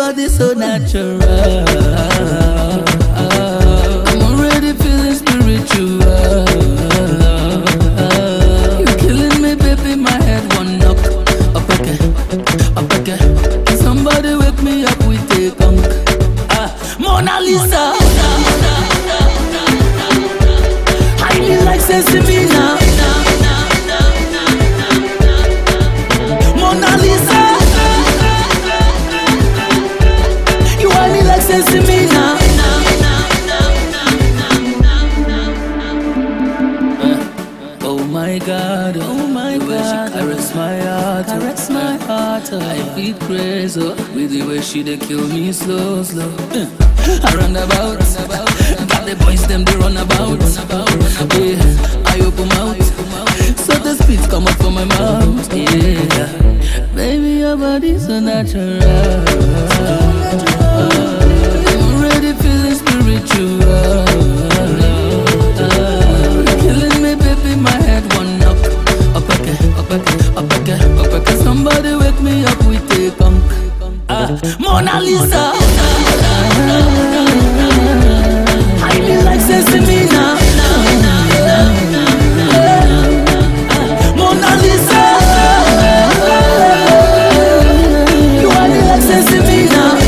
body so natural. I'm already feeling spiritual. You're killing me, baby, my head one knock. Up again. Somebody wake me up with a conk. Mona Lisa. I feel like sesame now. Mona Lisa. You want me like sesame now. Oh my God, the way she caress my heart, I feel crazy with the way she dey kill me slow. I run about, got the boys them they run about. Yeah, I open mouth, so the spit come up from my mouth. Yeah, baby your body's so natural. I'm already feeling spiritual. Killing me, baby, my head one knock. Up again. Somebody wake me up with a conk. Mona Lisa. I feel like sesame now. Mona Lisa. You want me like sesame now.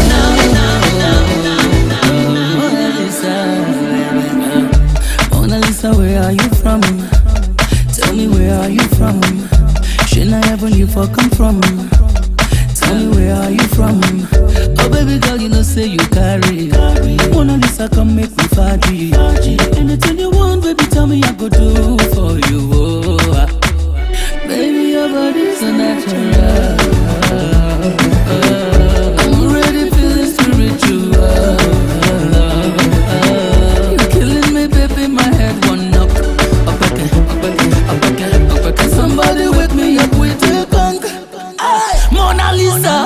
Mona Lisa, where are you from? Tell me where are you from? Shouldn't I ever you for come from? Tell me where are you from? Oh baby girl, you know say you carry. Mona Lisa, come make me faji. Anything you want, baby, tell me I go do for you. Oh, baby, your body's so natural. I'm already feeling spiritual. You're killing me, baby, my head one knock. Up again. Somebody wake me up with a conk. Mona Lisa.